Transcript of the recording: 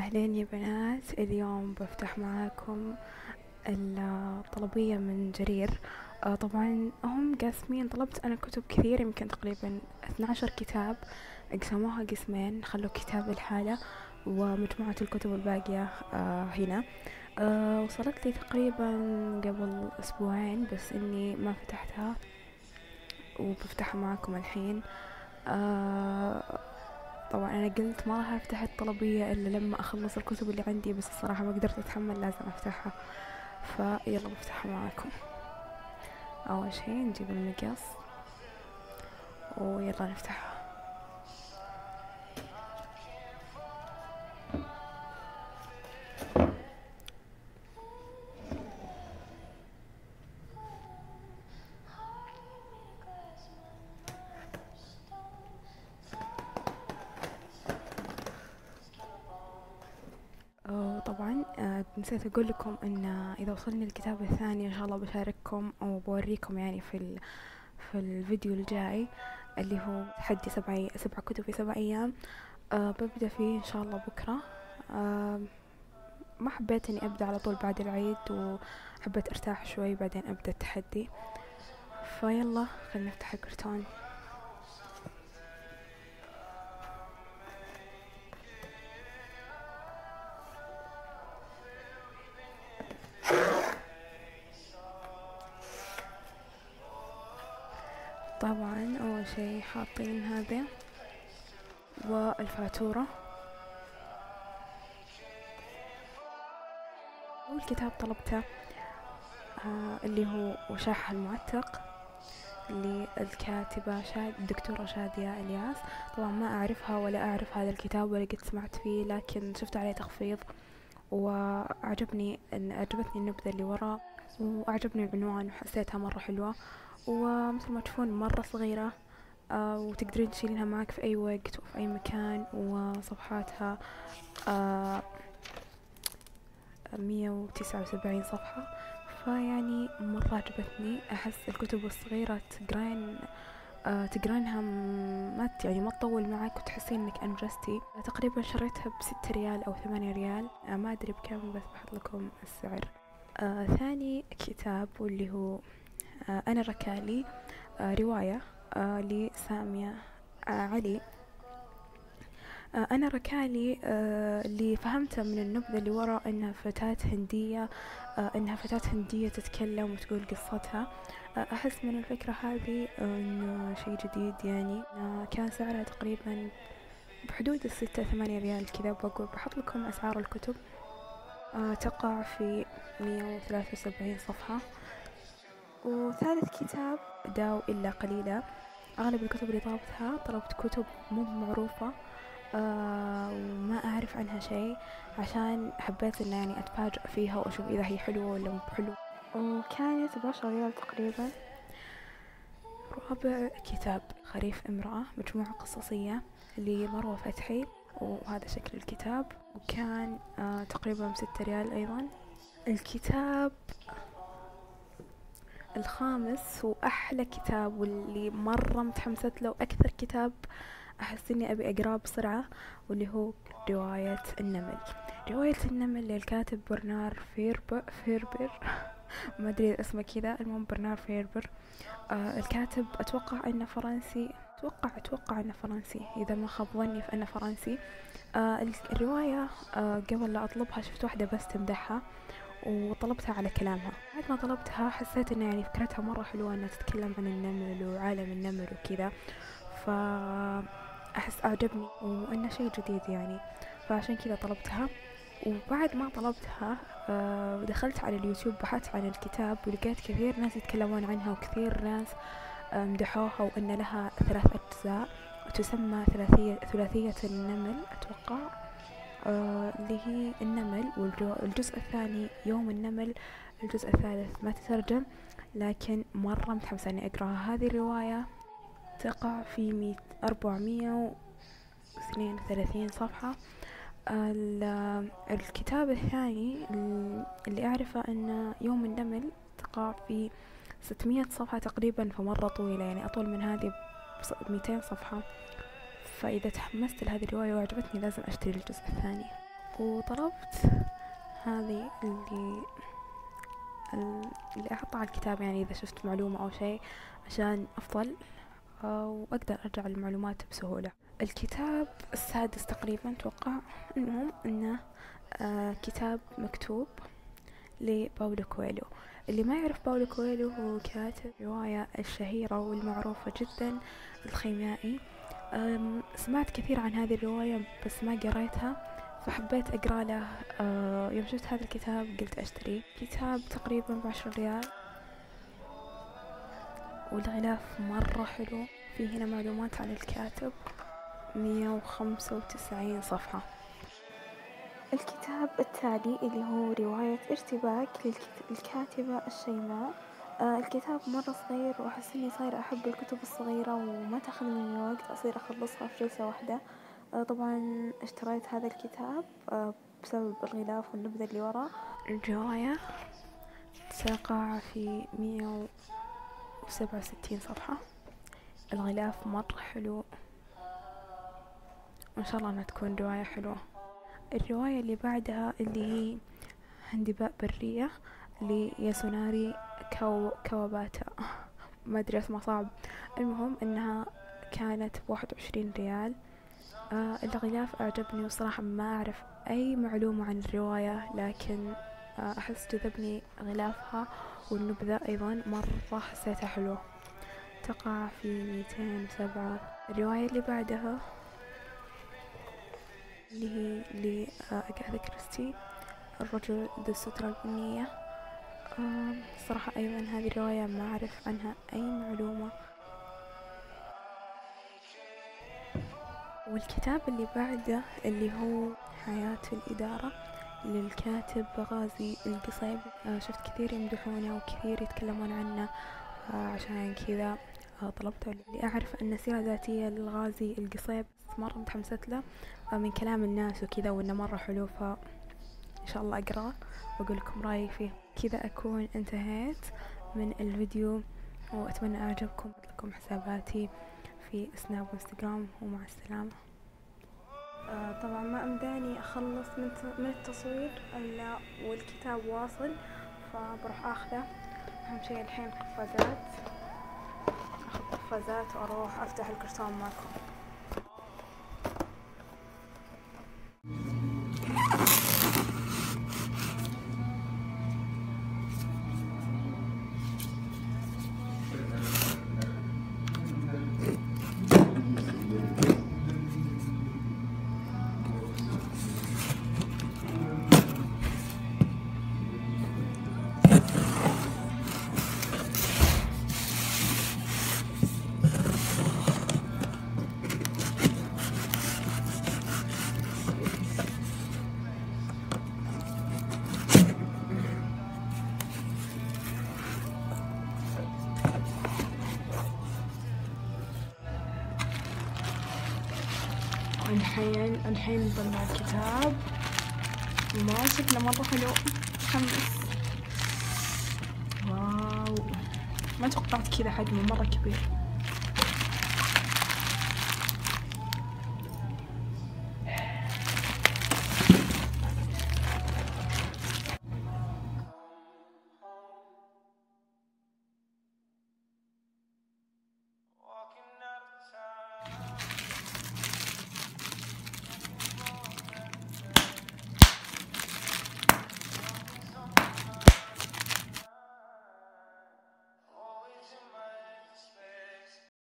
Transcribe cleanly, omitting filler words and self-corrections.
أهلين يا بنات، اليوم بفتح معاكم الطلبية من جرير. طبعا هم قاسمين، طلبت أنا كتب كثير، يمكن تقريبا 12 كتاب، قسموها قسمين، خلوا كتاب الحالة ومجموعة الكتب الباقية هنا. وصلت لي تقريبا قبل أسبوعين، بس إني ما فتحتها وبفتحها معاكم الحين. طبعا انا قلت ما راح افتح الطلبية الا لما اخلص الكتب اللي عندي، بس الصراحة ما قدرت اتحمل، لازم افتحها، فيلا بفتحها معاكم. اول شي نجيب المقص ويلا نفتحها. طبعا نسيت اقول لكم ان اذا وصلني الكتاب الثاني ان شاء الله بشارككم او بوريكم يعني في الفيديو الجاي، اللي هو تحدي سبع كتب في 7 ايام. ببدأ فيه ان شاء الله بكرة. آه ما حبيت اني ابدأ على طول بعد العيد، وحبيت ارتاح شوي بعدين ابدأ التحدي. فيلا خلينا نفتح الكرتون. طبعا اول شي حاطين هذا والفاتورة. اول كتاب طلبته اللي هو وشاح المعتق للكاتبة الدكتورة شادية الياس. طبعا ما اعرفها ولا اعرف هذا الكتاب ولا قد سمعت فيه، لكن شفت عليه تخفيض وعجبتني عجبتني النبذة اللي ورا، وأعجبني العنوان وحسيتها مرة حلوة، ومثل ما تشوفون مرة صغيرة. وتقدرين تشيلينها معك في أي وقت وفي أي مكان، وصفحاتها 179 صفحة. فيعني مرة عجبتني، أحس الكتب الصغيرة تقرينها يعني ما تطول معك وتحسين انك انجزتي. تقريبا شريتها ب6 ريال او 8 ريال، ما ادري بكم، بس بحط لكم السعر. ثاني كتاب واللي هو انا ركالي، رواية لسامية علي. أنا ركالي اللي فهمته من النبذة اللي وراء إنها فتاة هندية تتكلم وتقول قصتها. أحس من الفكرة هذه إنه شيء جديد، يعني كان سعرها تقريبا بحدود 6 8 ريال كذا. بحط لكم أسعار الكتب. تقع في 173 صفحة. وثالث كتاب داو إلا قليلا. أغلب الكتب اللي طلبت كتب مو معروفة، وما أعرف عنها شيء، عشان حبيت إن يعني أتفاجأ فيها وأشوف إذا هي حلوة ولا مو حلوة. وكانت ب10 ريال تقريبا. رابع كتاب خريف امرأة، مجموعة قصصية لمروة فتحي، وهذا شكل الكتاب، وكان تقريبا ب6 ريال أيضا. الكتاب الخامس وأحلى كتاب واللي مرة متحمست له، أكثر كتاب أحس إني أبي أقراه بسرعة، واللي هو رواية النمل. رواية النمل للكاتب برنار فيربر ما أدري اسمه كذا، المهم برنار فيربر. الكاتب أتوقع أنه فرنسي، أتوقع أنه فرنسي، إذا ما خاب ظني فأنه فرنسي. الرواية قبل لا أطلبها شفت واحدة بس تمدحها وطلبتها على كلامها. بعد ما طلبتها حسيت إن يعني فكرتها مرة حلوة، إنها تتكلم عن النمل وعالم النمل وكذا، فأحس أعجبني وإنه شيء جديد يعني، فعشان كذا طلبتها. وبعد ما طلبتها دخلت على اليوتيوب بحثت عن الكتاب، ولقيت كثير ناس يتكلمون عنها، وكثير ناس مدحوها، وأن لها 3 أجزاء وتسمى ثلاثية النمل أتوقع. اللي هي النمل، والجزء الثاني يوم النمل، الجزء الثالث ما تترجم، لكن مرة متحمسة إني أقرأها. هذه الرواية تقع في 432 صفحة. الكتاب الثاني اللي أعرفه أن يوم النمل تقع في 600 صفحة تقريبا، فمرة طويلة، يعني أطول من هذه ب200 صفحة. فإذا تحمست لهذه الرواية وعجبتني لازم أشتري الجزء الثاني. وطلبت هذه اللي أحطها على الكتاب، يعني إذا شفت معلومة أو شيء عشان أفضل وأقدر أرجع المعلومات بسهولة. الكتاب السادس تقريبا توقع. المهم إنه كتاب مكتوب لباولو كويلو. اللي ما يعرف باولو كويلو هو كاتب رواية الشهيرة والمعروفة جدا الخيميائي. سمعت كثير عن هذه الرواية بس ما قريتها، فحبيت أقرأ له. يوم شفت هذا الكتاب قلت أشتري. كتاب تقريبا ب10 ريال، والغلاف مرة حلو. في هنا معلومات عن الكاتب، 195 صفحة. الكتاب التالي اللي هو رواية ارتباك للكاتبة الشيماء. الكتاب مرة صغير، وأحس إني صايرة أحب الكتب الصغيرة وما تاخذ مني وقت، أصير أخلصها في جلسة واحدة. طبعا اشتريت هذا الكتاب بسبب الغلاف والنبذة اللي وراه. الرواية تقع في 167 صفحة. الغلاف مرة حلو، وإن شاء الله أنها تكون رواية حلوة. الرواية اللي بعدها اللي هي هندباء برية لياسوناري كواباتا، ما أدري اسمها صعب. المهم إنها كانت ب21 ريال. الغلاف أعجبني، وصراحة ما أعرف أي معلومة عن الرواية، لكن أحس جذبني غلافها والنبذة أيضا مرة حسيتها حلوة. تقع في 207. الرواية اللي بعدها اللي هي لأغاثا كريستي، الرجل ذو السترة البنية. صراحة أيضا هذه الرواية ما أعرف عنها أي معلومة. والكتاب اللي بعده اللي هو حياة الإدارة للكاتب غازي القصيبي. شفت كثير يمدحونه وكثير يتكلمون عنه، عشان كذا طلبته. اللي أعرف أن سيرة ذاتية للغازي القصيب، مرة متحمست له من كلام الناس وكذا، وإنه مرة حلو، فإن شاء الله أقرأه وأقول لكم رأيي فيه. كذا أكون انتهيت من الفيديو، وأتمنى أعجبكم. لكم حساباتي في سناب وانستغرام، ومع السلامة. طبعا ما أمداني أخلص من التصوير إلا والكتاب واصل، فبروح أخذه. أهم شيء الحين قفازات، أخذ قفازات وأروح أفتح الكرتون معكم. الحين نطلع الكتاب. ما شكله مرة حلو، متحمس. واو، ما توقعت كذا حجمه مرة كبير.